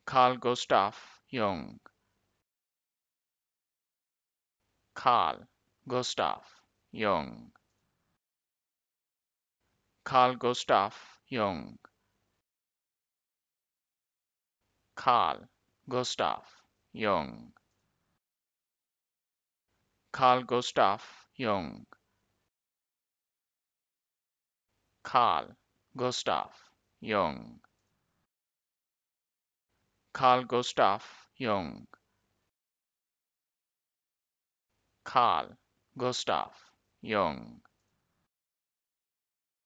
Carl Gustav Jung. Carl Gustav Jung. Carl Gustav Jung. Carl Gustav Jung. Carl Gustav Jung. Carl Gustav Jung. Carl Gustav Jung. Carl Gustav Jung.